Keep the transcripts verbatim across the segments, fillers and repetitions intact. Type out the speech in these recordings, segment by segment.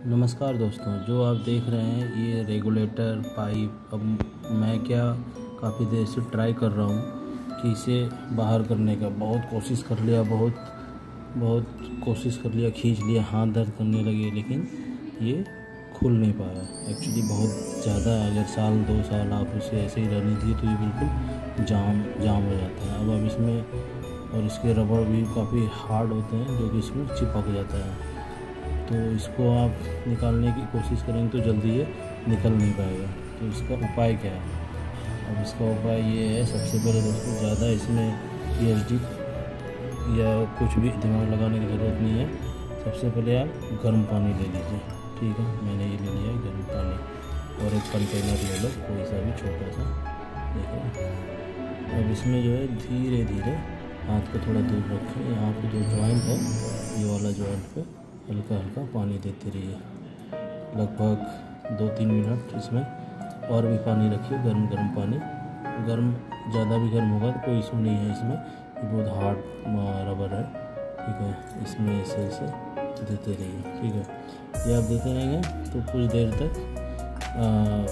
नमस्कार दोस्तों, जो आप देख रहे हैं ये रेगुलेटर पाइप। अब मैं क्या काफ़ी देर से ट्राई कर रहा हूँ कि इसे बाहर करने का बहुत कोशिश कर लिया बहुत बहुत कोशिश कर लिया खींच लिया, हाथ दर्द करने लगे, लेकिन ये खुल नहीं पाया। एक्चुअली बहुत ज़्यादा, अगर साल दो साल आप इसे ऐसे ही रहने दिए तो ये बिल्कुल जाम जाम हो जाता है। अब अब इसमें और इसके रबड़ भी काफ़ी हार्ड होते हैं जो कि इसमें चिपक जाता है, तो इसको आप निकालने की कोशिश करेंगे तो जल्दी ये निकल नहीं पाएगा। तो इसका उपाय क्या है? अब इसका उपाय ये है, सबसे पहले दोस्तों ज़्यादा इसमें पीएचडी या कुछ भी दिमाग लगाने की ज़रूरत नहीं है। सबसे पहले आप गर्म पानी ले लीजिए, ठीक है। मैंने ये ले लिया है गर्म पानी, और एक कंटेनर ले लो कोई सा भी छोटा सा, देखो। अब इसमें जो है धीरे धीरे हाथ को थोड़ा दूर रखें, यहाँ पे जो जॉइंट है ये वाला जॉइंट पे हल्का हल्का पानी देते रहिए, लगभग दो तीन मिनट। इसमें और भी पानी रखिए, गर्म गर्म पानी। गर्म ज़्यादा भी गर्म होगा तो कोई इशू नहीं है, इसमें ये बहुत हार्ड रबर है, ठीक है। इसमें ऐसे ऐसे देते रहिए, ठीक है। ये आप देते रहेंगे तो कुछ देर तक आ,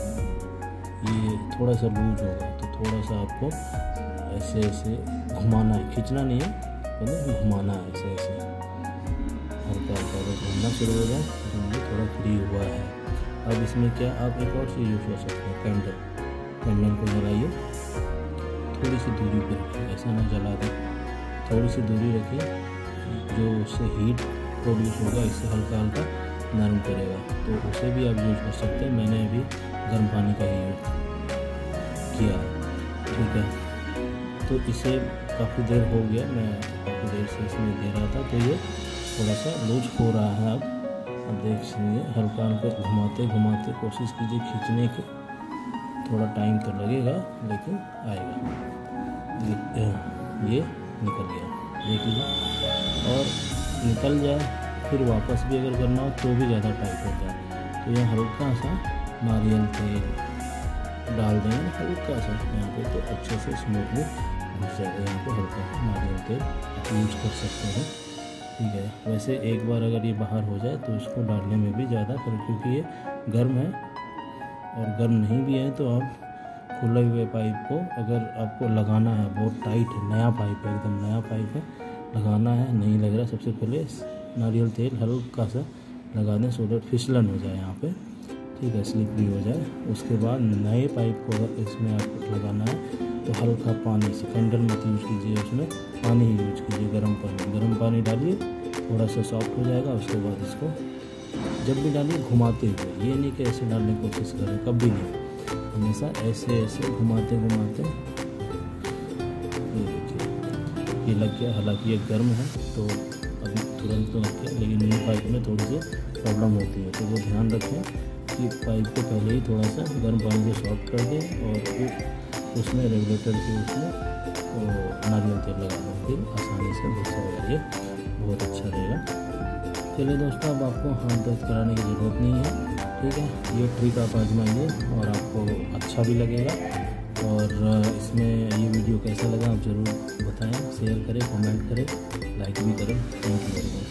ये थोड़ा सा लूज होगा, तो थोड़ा सा आपको ऐसे ऐसे घुमाना है, खींचना नहीं है, पहले घुमाना है ऐसे ऐसे हल्का हल्का। अगर घूमना शुरू हो जाए तो ये थोड़ा फ्री हुआ है। अब इसमें क्या आप एक और चीज़ यूज़ कर सकते हैं, कैंडल। कैंडल को जलाइए, थोड़ी सी दूरी पर रखिए, ऐसा ना जला दें, थोड़ी सी दूरी रखिए, जो उससे हीट प्रोड्यूस होगा इससे हल्का हल्का नरम करेगा, तो उसे भी आप यूज़ कर सकते हैं। मैंने अभी गर्म पानी का ही यूज़ किया है, ठीक है। तो इसे काफ़ी देर हो गया, मैं काफ़ी देर से इसमें दे रहा था, तो ये थोड़ा सा लूज हो रहा है। अब अब देख लीजिए, हल्का हल्का घुमाते घुमाते कोशिश कीजिए खींचने की। थोड़ा टाइम तो लगेगा लेकिन आएगा। ये, ये निकल गया, देख लीजिए। और निकल जाए फिर वापस भी अगर करना हो तो भी ज़्यादा टाइट होता है। तो यहाँ हल्का सा नारियल तेल डाल देंगे, हल्का सा यहाँ पे, तो अच्छे से स्मूथली घुस जाएगा। यहाँ पे हल्का सा नारियल तेल यूज कर सकते हैं, ठीक है। वैसे एक बार अगर ये बाहर हो जाए तो इसको डालने में भी ज़्यादा फर्क, क्योंकि ये गर्म है, और गर्म नहीं भी है तो आप खुले हुए पाइप को अगर आपको लगाना है, बहुत टाइट है, नया पाइप है, एकदम नया पाइप है, लगाना है, नहीं लग रहा, सबसे पहले नारियल तेल हल्का सा लगा दें, सो दैट फिसलन हो जाए यहाँ पे, ठीक है, स्लिपरी हो जाए। उसके बाद नए पाइप को अगर इसमें आपको लगाना है तो हल्का पानी से, कैंडल मत यूज कीजिए, उसमें पानी ही यूज कीजिए, गर्म पानी। गर्म पानी डालिए, थोड़ा सा सॉफ्ट हो जाएगा। उसके बाद इसको जब भी डालिए घुमाते हुए, ये नहीं कि ऐसे डालने की कोशिश करें, कभी नहीं, हमेशा ऐसे ऐसे घुमाते घुमाते। ये देखिए ये लग गया, हालांकि ये गर्म है तो अभी तुरंत तो लग गया, लेकिन न्यू पाइप में थोड़ी सी प्रॉब्लम होती है, तो वो ध्यान रखें कि पाइप को पहले ही थोड़ा सा गर्म पानी से सॉफ्ट कर दें, और फिर उसमें रेगुलेटर के उसमें नारियल तेल लगा दें, फिर आसानी से घुस जाएगा, ये बहुत अच्छा रहेगा। चलिए दोस्तों, अब आपको हाथ दर्द कराने की ज़रूरत नहीं है, ठीक है। ये ट्रिक आप आजमाइए और आपको अच्छा भी लगेगा। और इसमें ये वीडियो कैसा लगा आप ज़रूर बताएं, शेयर करें, कमेंट करें, लाइक भी करें। Thank you very much.